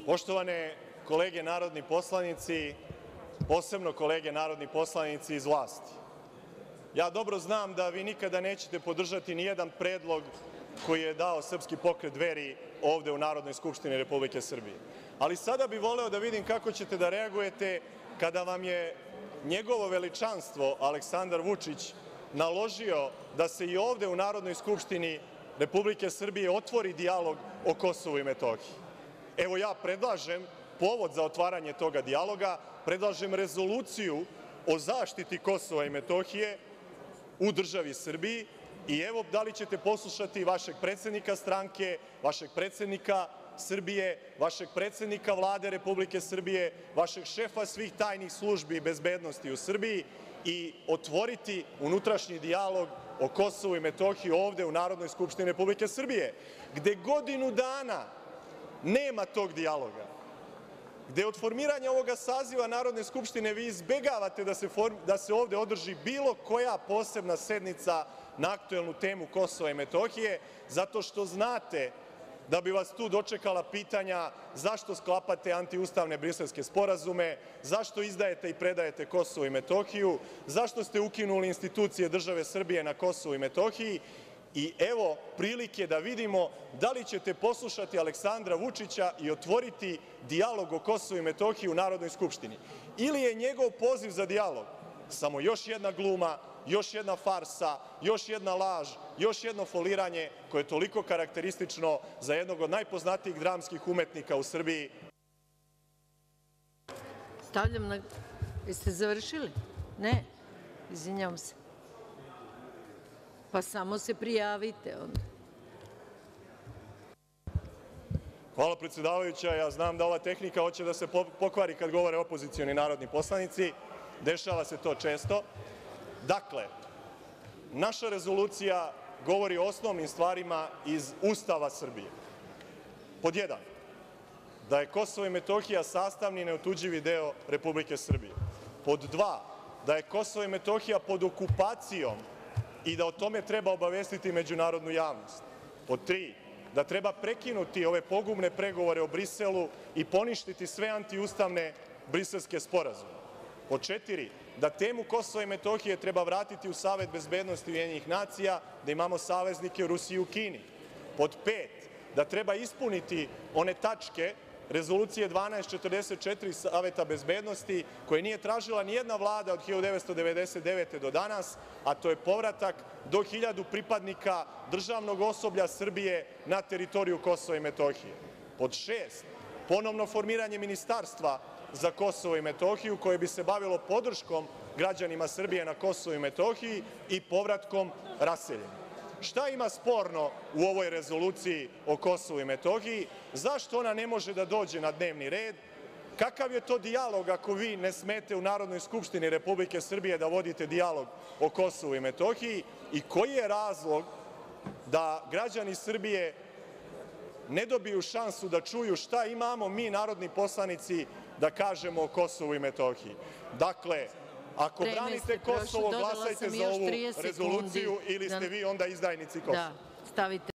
Poštovane kolege narodni poslanici, posebno kolege narodni poslanici iz vlasti, ja dobro znam da vi nikada nećete podržati nijedan predlog koji je dao Srpski pokret Dveri ovde u Narodnoj skupštini Republike Srbije, ali sada bih voleo da vidim kako ćete da reagujete kada vam je njegovo veličanstvo Aleksandar Vučić naložio da se i ovde u Narodnoj skupštini Republike Srbije otvori dijalog o Kosovu i Metohiji. Evo, ja predlažem povod za otvaranje toga dijaloga, predlažem rezoluciju o zaštiti Kosova i Metohije u državi Srbiji i evo da li ćete poslušati vašeg predsednika stranke, vašeg predsednika Srbije, vašeg predsednika Vlade Republike Srbije, vašeg šefa svih tajnih službi i bezbednosti u Srbiji i otvoriti unutrašnji dijalog o Kosovu i Metohiji ovde u Narodnoj skupštini Republike Srbije, gde godinu dana nema tog dijaloga, gde od formiranja ovog saziva Narodne skupštine vi izbegavate da se ovde održi bilo koja posebna sednica na aktuelnu temu Kosova i Metohije, zato što znate da bi vas tu dočekala pitanja zašto sklapate antiustavne briselske sporazume, zašto izdajete i predajete Kosovo i Metohiju, zašto ste ukinuli institucije države Srbije na Kosovu i Metohiji i evo prilike da vidimo da li ćete poslušati Aleksandra Vučića i otvoriti dijalog o Kosovu i Metohiji u Narodnoj skupštini. Ili je njegov poziv za dijalog samo još jedna gluma, još jedna farsa, još jedna laž, još jedno foliranje koje je toliko karakteristično za jednog od najpoznatijih dramskih umetnika u Srbiji. Stavljam na... Jeste završili? Ne? Izvinjavam se. Pa samo se prijavite onda. Hvala, predsedavajuća. Ja znam da ova tehnika hoće da se pokvari kad govore opozicioni narodni poslanici. Dešava se to često. Dakle, naša rezolucija govori o osnovnim stvarima iz Ustava Srbije. Pod 1. Da je Kosovo i Metohija sastavni i neotuđivi deo Republike Srbije. Pod 2. Da je Kosovo i Metohija pod okupacijom i da o tome treba obavestiti međunarodnu javnost. Pod 3. Da treba prekinuti ove pogubne pregovore o Briselu i poništiti sve antiustavne briselske sporazume. Pod 4. Da temu Kosova i Metohije treba vratiti u Savet bezbednosti Ujedinjenih nacija, da imamo saveznike u Rusiji i u Kini. Pod 5. Da treba ispuniti one tačke Rezolucije 1244 Saveta bezbednosti, koje nije tražila nijedna vlada od 1999. do danas, a to je povratak do 1000 pripadnika državnog osoblja Srbije na teritoriju Kosova i Metohije. Pod 6. Ponovno formiranje ministarstva za Kosovo i Metohiju, koje bi se bavilo podrškom građanima Srbije na Kosovu i Metohiji i povratkom raseljenih. Šta ima sporno u ovoj rezoluciji o Kosovu i Metohiji? Zašto ona ne može da dođe na dnevni red? Kakav je to dijalog ako vi ne smete u Narodnoj skupštini Republike Srbije da vodite dijalog o Kosovu i Metohiji? I koji je razlog da građani Srbije ne dobiju šansu da čuju šta imamo mi narodni poslanici da kažemo o Kosovu i Metohiji? Dakle, ako branite Kosovo, glasajte za ovu rezoluciju ili ste vi onda izdajnici Kosova.